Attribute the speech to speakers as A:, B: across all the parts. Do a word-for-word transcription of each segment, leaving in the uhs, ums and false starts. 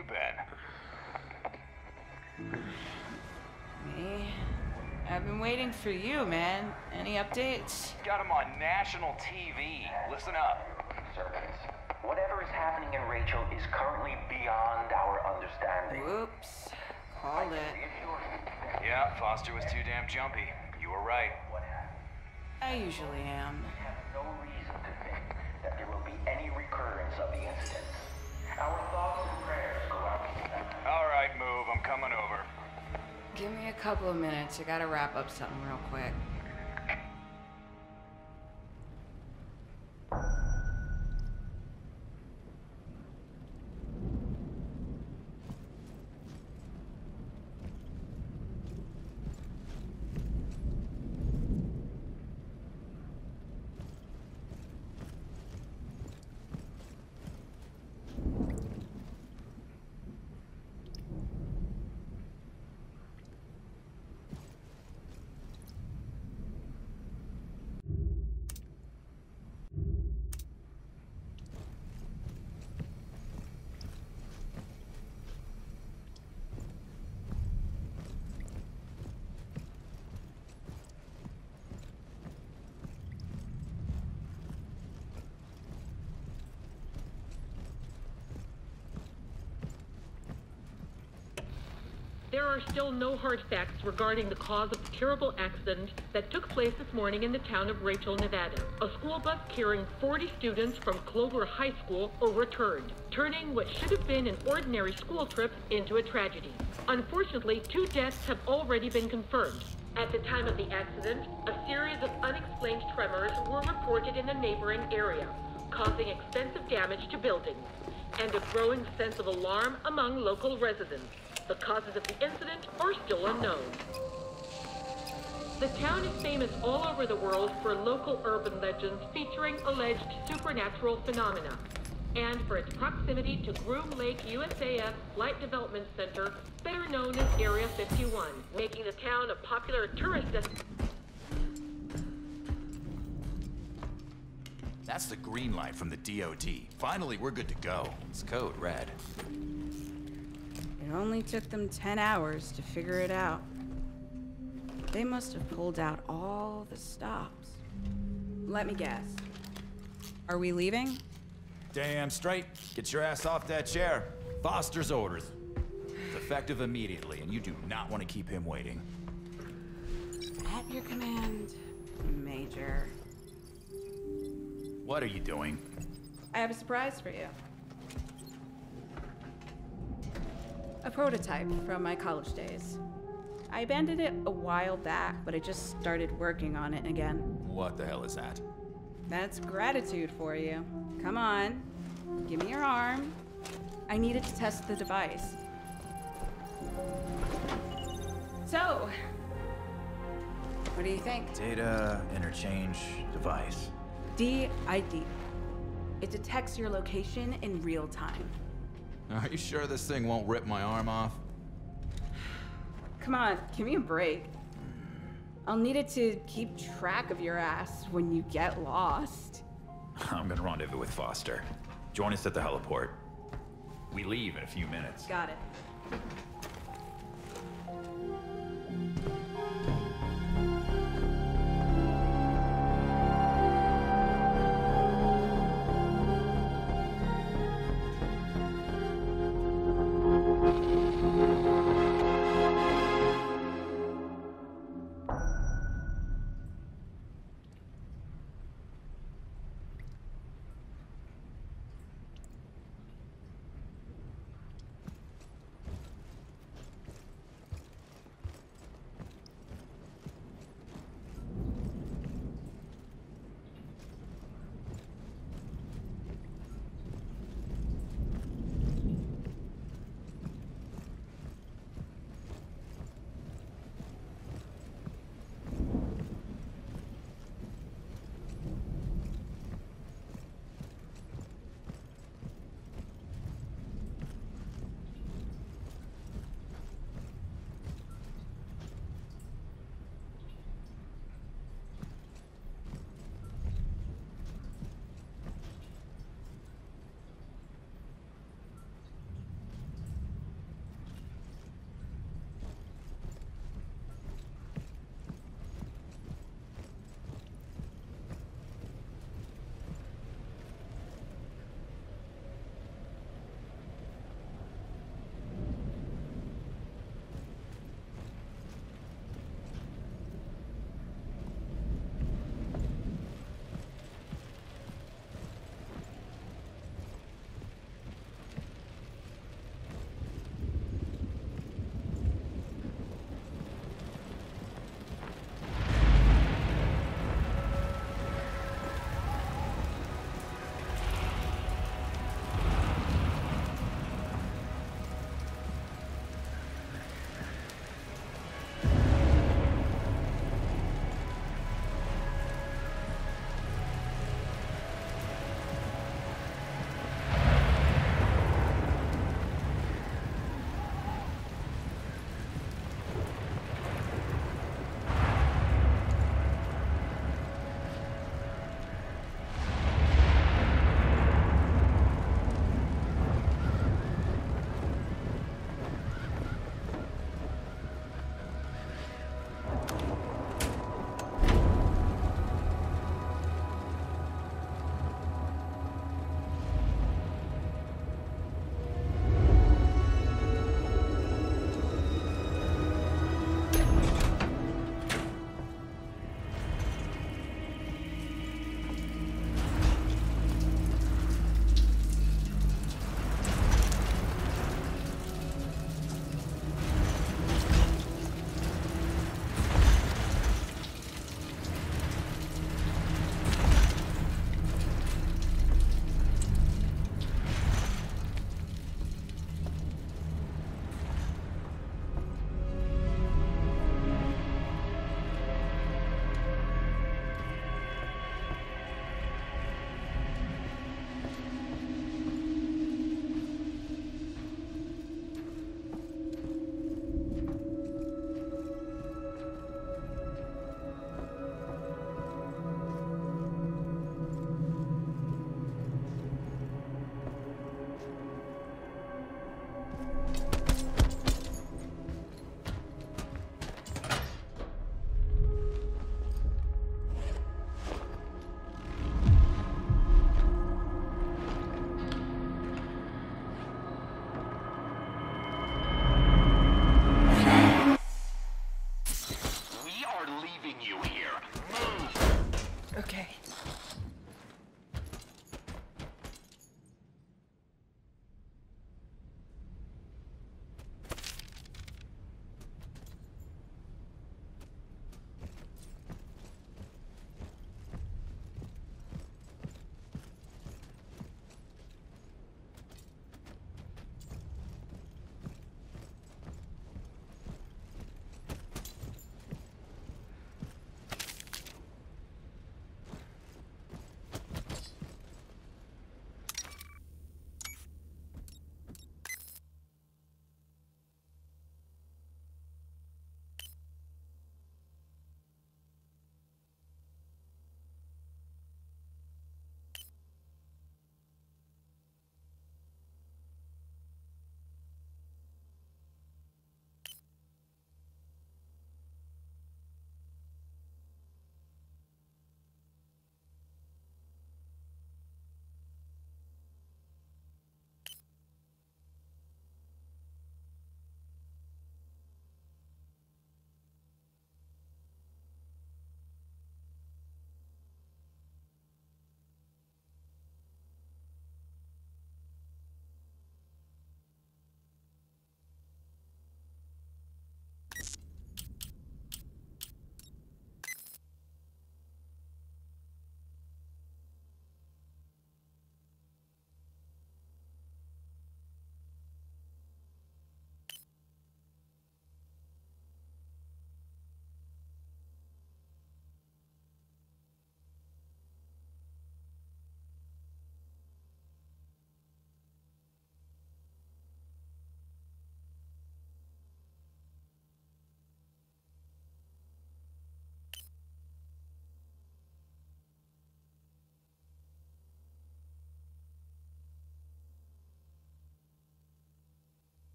A: you been?
B: Me? I've been waiting for you, man. Any updates?
A: Got him on national T V. Listen up.
C: Servants, whatever is happening in Rachel is currently beyond our understanding.
B: Whoops. Called it.
A: Yeah, Foster was too damn jumpy. You were right.
C: What happened?
B: I usually am.
C: We have no reason to think that there will be any recurrence of the incident. Our thoughts and prayers go out to them.
A: All right, move. I'm coming over.
B: Give me a couple of minutes. I gotta wrap up something real quick.
D: There are still no hard facts regarding the cause of the terrible accident that took place this morning in the town of Rachel, Nevada. A school bus carrying forty students from Clover High School overturned, turning what should have been an ordinary school trip into a tragedy. Unfortunately, two deaths have already been confirmed. At the time of the accident, a series of unexplained tremors were reported in the neighboring area, causing extensive damage to buildings, and a growing sense of alarm among local residents. The causes of the incident are still unknown. The town is famous all over the world for local urban legends featuring alleged supernatural phenomena, and for its proximity to Groom Lake U S A F Flight Development Center, better known as Area fifty-one, making the town a popular tourist destination.
E: That's the green light from the D O D. Finally, we're good to go. It's code red.
B: It only took them ten hours to figure it out. They must have pulled out all the stops. Let me guess. Are we leaving?
E: Damn straight. Get your ass off that chair. Foster's orders. It's effective immediately, and you do not want to keep him waiting.
B: At your command, Major.
E: What are you doing?
B: I have a surprise for you. A prototype from my college days. I abandoned it a while back, but I just started working on it again.
E: What the hell is that?
B: That's gratitude for you. Come on, give me your arm. I needed to test the device. So, what do you think?
E: Data interchange device.
B: D I D. It detects your location in real time.
E: Are you sure this thing won't rip my arm off?
B: Come on, give me a break. I'll need it to keep track of your ass when you get lost.
F: I'm gonna rendezvous with Foster. Join us at the heliport. We leave in a few minutes.
B: Got it.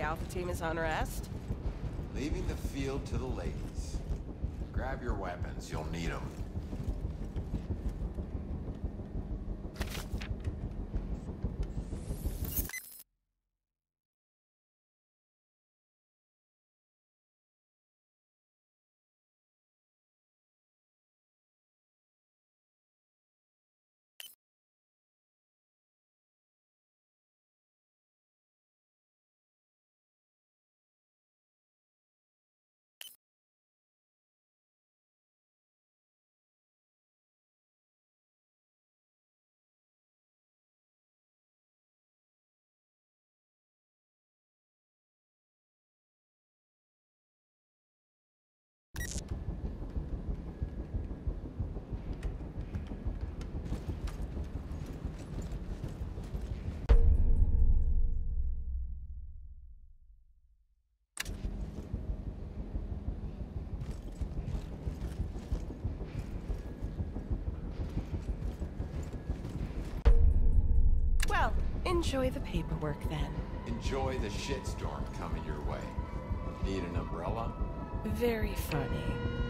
G: Alpha Team is on rest?
H: Leaving the field to the ladies. Grab your weapons, you'll need them.
G: Well, enjoy the paperwork then.
H: Enjoy the shitstorm coming your way. Need an umbrella?
G: Very funny.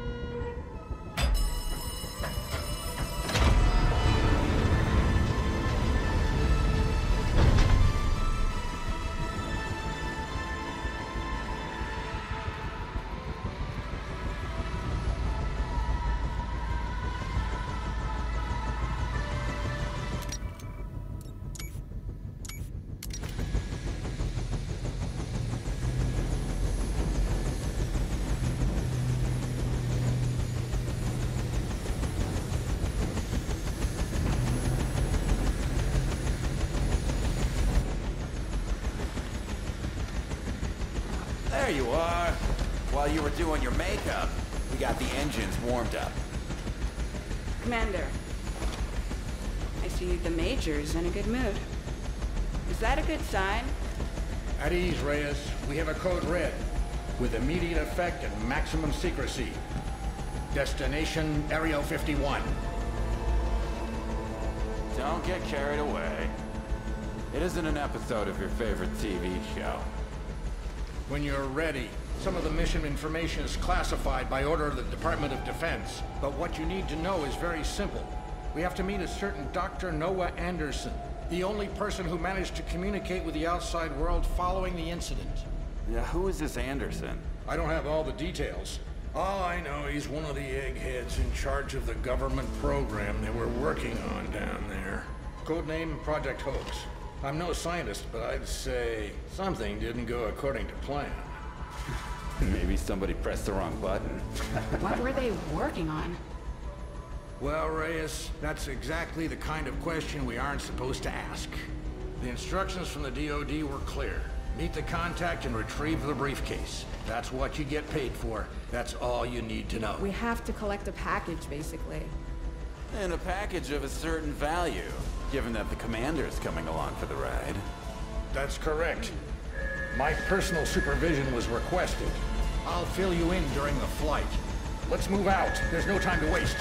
E: There you are. While you were doing your makeup, we got the engines warmed up.
B: Commander, I see the Major's in a good mood. Is that a good sign?
I: At ease, Reyes. We have a code red, with immediate effect and maximum secrecy. Destination Area fifty-one.
E: Don't get carried away. It isn't an episode of your favorite T V show.
I: When you're ready. Some of the mission information is classified by order of the Department of Defense. But what you need to know is very simple. We have to meet a certain Doctor Noah Anderson, the only person who managed to communicate with the outside world following the incident.
E: Yeah, who is this Anderson?
I: I don't have all the details. All I know, he's one of the eggheads in charge of the government program they were working on down there. Codename Project Hoax. I'm no scientist, but I'd say something didn't go according to plan.
E: Maybe somebody pressed the wrong button.
B: What were they working on?
I: Well, Reyes, that's exactly the kind of question we aren't supposed to ask. The instructions from the D O D were clear. Meet the contact and retrieve the briefcase. That's what you get paid for. That's all you need to know.
B: We have to collect a package, basically.
E: And a package of a certain value, given that the commander's coming along for the ride.
I: That's correct. My personal supervision was requested. I'll fill you in during the flight. Let's move out. There's no time to waste.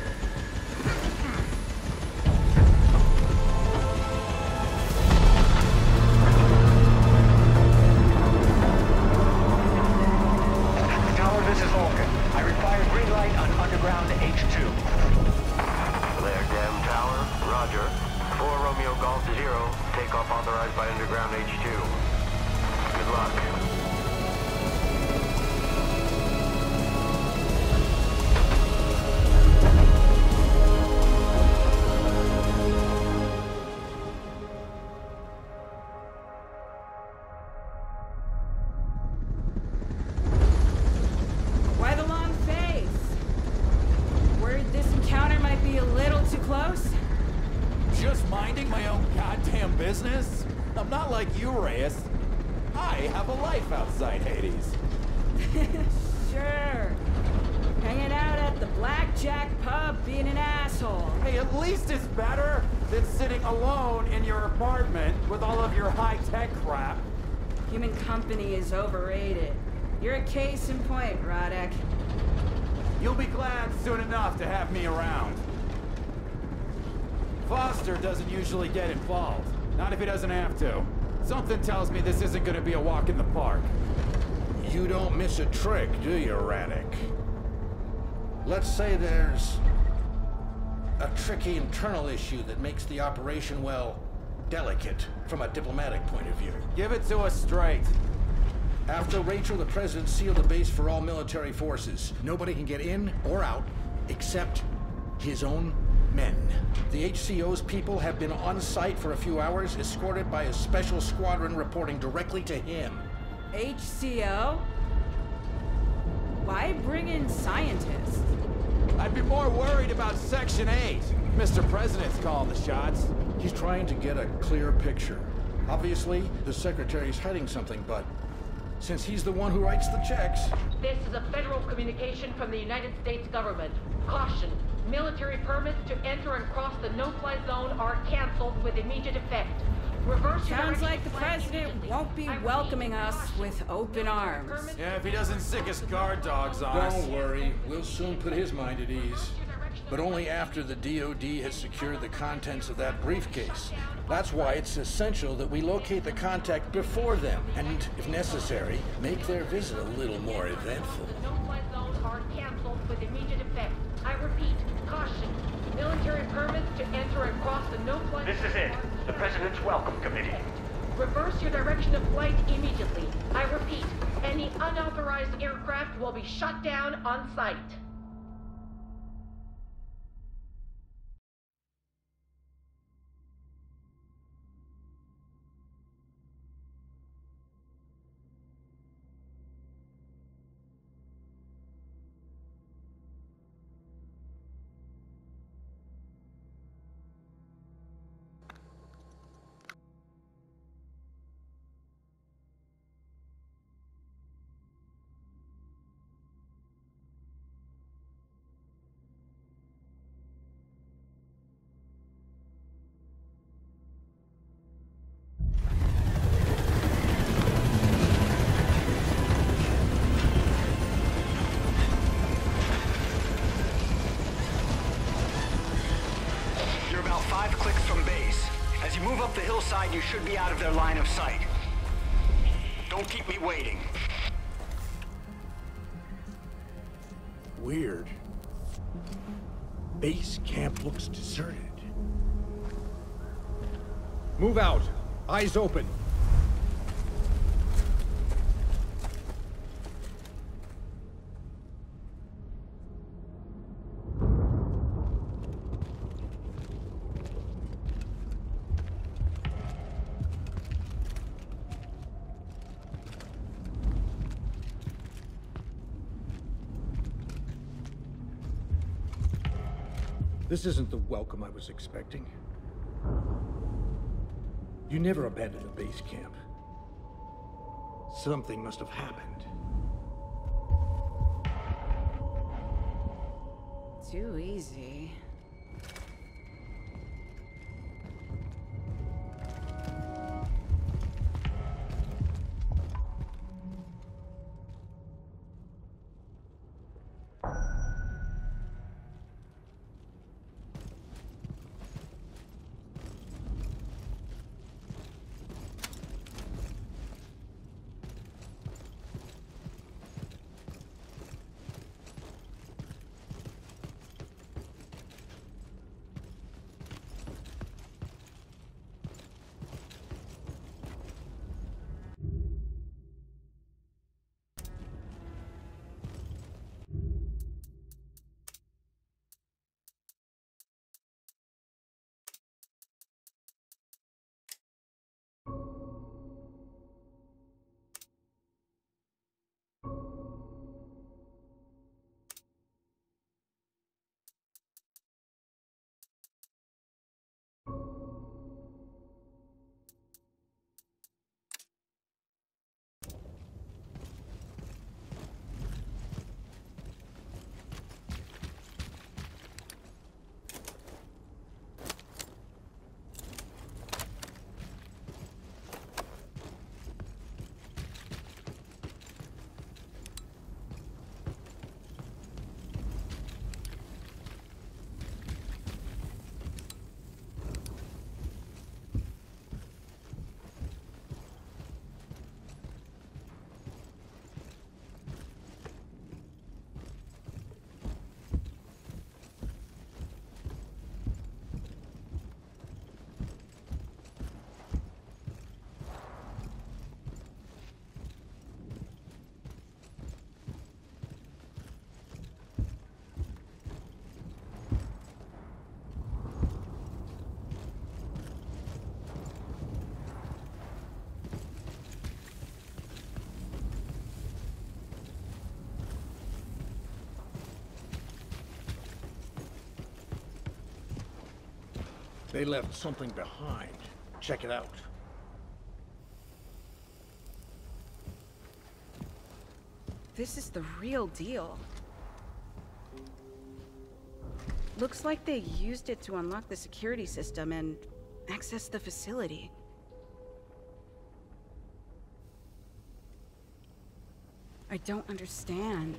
C: Tower, this is Vulcan. I require green light on underground H two.
J: There, Dam Tower. Roger. four Romeo Golf Zero. Takeoff authorized by underground H two. Good luck.
B: Why the long face? Worried this encounter might be a little too close?
E: Just minding my own goddamn business? I'm not like you, Reyes. I have a life outside Hades.
B: Sure. Hanging out at the Blackjack Pub being an asshole.
E: Hey, at least it's better than sitting alone in your apartment with all of your high-tech crap.
B: Human company is overrated. You're a case in point, Rodek.
E: You'll be glad soon enough to have me around. Foster doesn't usually get involved. Not if he doesn't have to. Something tells me this isn't gonna be a walk in the park.
I: You don't miss a trick, do you, Radek? Let's say there's a tricky internal issue that makes the operation, well, delicate from a diplomatic point of view.
E: Give it to us straight.
I: After Rachel, the President sealed the base for all military forces. Nobody can get in or out except his own men. The H C O's people have been on site for a few hours, escorted by a special squadron reporting directly to him.
B: H C O? Why bring in scientists?
E: I'd be more worried about Section eight. Mister President's calling the shots.
I: He's trying to get a clear picture. Obviously, the Secretary's hiding something, but since he's the one who writes the checks...
D: This is a federal communication from the United States government. Caution. Military permits to enter and cross the no-fly zone are canceled with immediate effect. Reverse
B: Sounds like the President won't be welcoming us with open arms.
E: Yeah, if he doesn't sick his guard dogs on us.
I: Don't worry, we'll soon put his mind at ease. But only after the D O D has secured the contents of that briefcase. That's why it's essential that we locate the contact before them, and, if necessary, make their visit a little more eventful.
D: The no-fly zones are canceled with immediate effect. I repeat, caution. Military permits to enter and cross the no-fly zone.
J: This is it. The President's Welcome Committee.
D: Reverse your direction of flight immediately. I repeat, any unauthorized aircraft will be shot down on sight.
K: Five clicks from base. As you move up the hillside, you should be out of their line of sight. Don't keep me waiting.
I: Weird. Base camp looks deserted. Move out. Eyes open. This isn't the welcome I was expecting. You never abandoned the base camp. Something must have happened.
B: Too easy.
I: They left something behind. Check it out.
B: This is the real deal. Looks like they used it to unlock the security system and access the facility. I don't understand.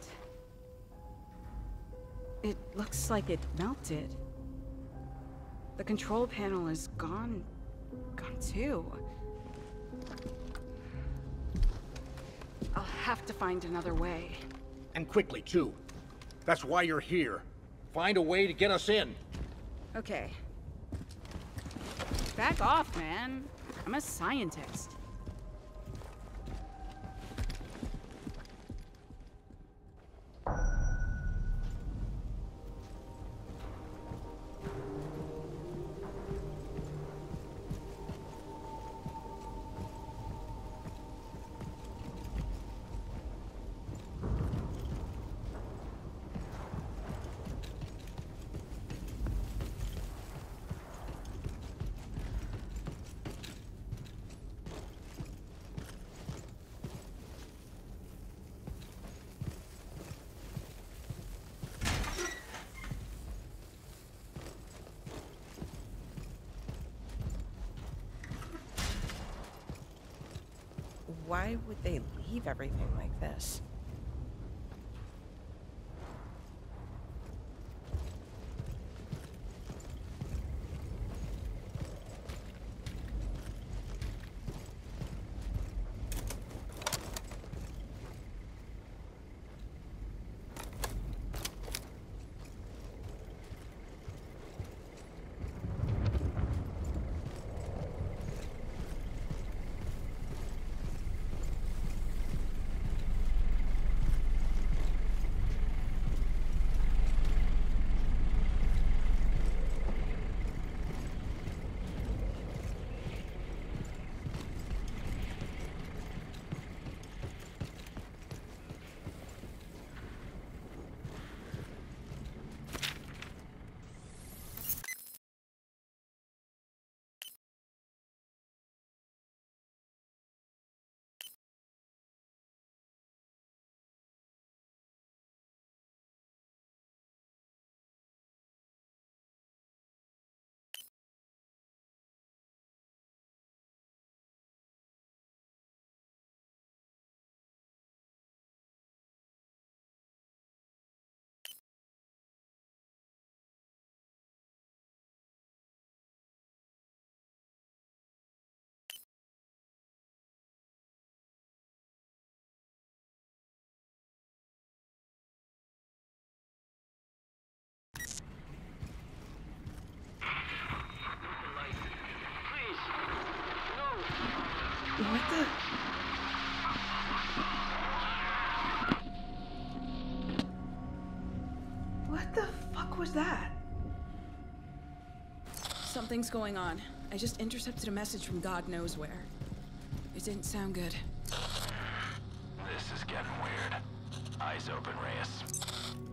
B: It looks like it melted. The control panel is gone... gone too. I'll have to find another way.
I: And quickly, too. That's why you're here. Find a way to get us in.
B: Okay. Back off, man. I'm a scientist.
G: Why would they leave everything like this?
B: What the... What the fuck was that? Something's going on. I just intercepted a message from God knows where. It didn't sound good.
F: This is getting weird. Eyes open, Reyes.